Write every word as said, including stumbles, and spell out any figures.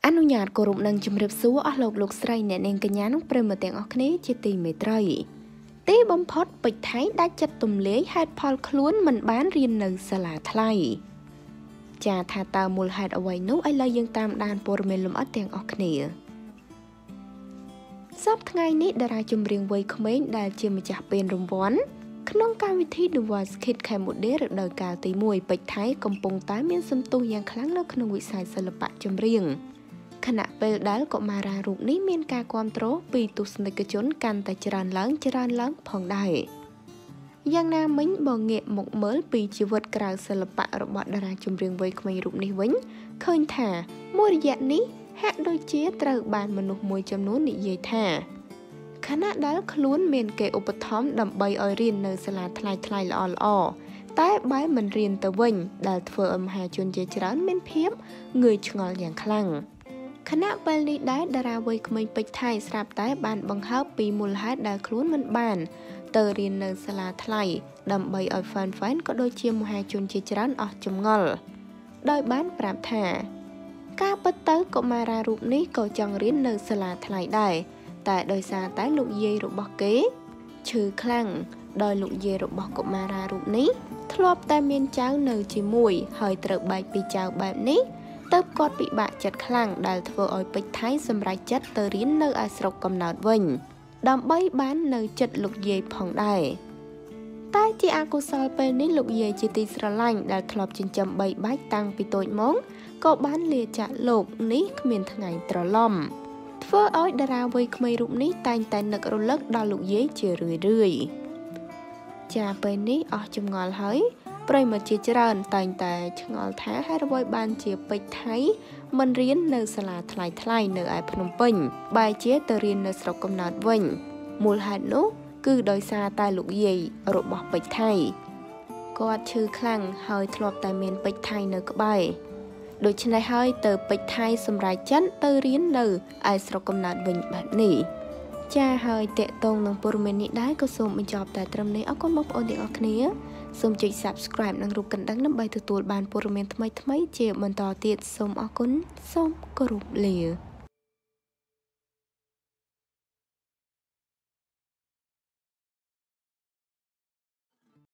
អនុញ្ញាតគោរពនឹងជំរាបសួរអស់លោកលោកស្រីអ្នកនាងកញ្ញានិងប្រិយមិត្តទាំងអស់គ្នាជាទីមេត្រីទីបំផុតពេជ្រថៃដាច់ចិត្តទម្លាយហេតុផលខ្លួនមិនបានរៀននៅសាលាថ្លៃចាថាតើមូលហេតុអ្វីនោះឥឡូវយើងតាមដានព័ត៌មានលម្អិតទាំងអស់គ្នាសប្តាហ៍ថ្ងៃនេះតារាចម្រៀងវ័យក្មេងដែលជាម្ចាស់ពានរង្វាន់ក្នុងកម្មវិធី The Voice Kids Cambodia រដូវកាលទីមួយពេជ្រថៃកំពុងតែមានសន្ទុះយ៉ាងខ្លាំងនៅក្នុងវិស័យសិល្បៈចម្រៀងខណៈពេលដែលកុមារារូបនេះមានការគាំទ្រពីទស្សនិកជនកាន់តែច្រើនឡើងច្រើនឡើងផងដែរយ៉ាងណាមិញបើងាកមកមើលពីជីវិតក្រៅសិល្បៈរបស់តារាចម្រៀងវ័យក្មេងរូបនេះវិញឃើញថាមួយរយៈនេះហាក់ដូចជាត្រូវបានមនុស្សមួយចំនួននិយាយថាខណៈដែលខ្លួនមានគេឧបត្ថម្ភដើម្បីឲ្យរៀននៅសាលាថ្លៃថ្លៃល្អល្អតែបែរមិនរៀនទៅវិញដែលធ្វើឲ្យមហាជនជាច្រើនមានភាពងឿយឆ្ងល់យ៉ាងខ្លាំងខណៈពេលនេះដែរតារាវ័យក្មេងពេជ្រថៃស្រាប់តែបានបង្ហើបពីមូលហេតុដែលខ្លួនមិនបានទៅរៀននៅសាលាថ្លៃដើម្បីឲ្យ fan fan ក៏ដូចជាមហាជនជាច្រើនអស់ចម្ងល់ដោយបានប្រាប់ថាការពិតទៅកុមារារូបនេះក៏ចង់រៀននៅសាលាថ្លៃដែរតែដោយសារតែលោកយាយរបស់គេឈឺខ្លាំងដោយលោកយាយរបស់កុមារារូបនេះធ្លាប់តែមានចៅនៅជាមួយហើយត្រូវបែកពីចៅបែបនេះទើបគាត់ពិបាកចិត្តខ្លាំងដែលធ្វើឲ្យពេជ្រថៃសម្រេចចិត្តទៅរៀននៅឯស្រុកកំណើតវិញដើម្បីបាននៅចិត្តលោកយាយផងដែរតែជាអកុសលពេលនេះលោកយាយជាទីស្រឡាញ់ដែលធ្លាប់ចិញ្ចឹមបីបាច់តាំងពីតូចមកក៏បានលាចាកលោកនេះគ្មានថ្ងៃត្រឡប់ធ្វើឲ្យតារាវ័យក្មេងរូបនេះតែងតែនឹករលឹកដល់លោកយាយជារឿយរឿយចាពេលនេះអស់ចម្ងល់ហើយប្រិយមិត្តជាច្រើនតែងតែឆ្ងល់ថាហេតុអ្វីបានជាពេជ្រថៃមិនរៀននៅសាលាថ្លៃថ្លៃនៅឯភ្នំពេញបែរជាទៅរៀននៅស្រុកកំណើតវិញមូលហេតុនោះគឺដោយសារតែលោកយាយរបស់ពេជ្រថៃគាត់ឈឺខ្លាំងហើយធ្លាប់តែមានពេជ្រថៃនៅក្បែរដូច្នេះហើយទៅពេជ្រថៃសម្រេចចិត្តទៅរៀននៅឯស្រុកកំណើតវិញបែបនេះចាហើយតេតងនឹងព័ត៌មាននេះដែរក៏សូមបញ្ចប់តែត្រឹមនេះអរគុណបងប្អូនទាំងអស់គ្នាសូមចុច Subscribe និងរូបកណ្ដឹងដើម្បីទទួលបានព័ត៌មានថ្មីៗជាបន្តទៀតសូមអរគុណសូមគោរពលា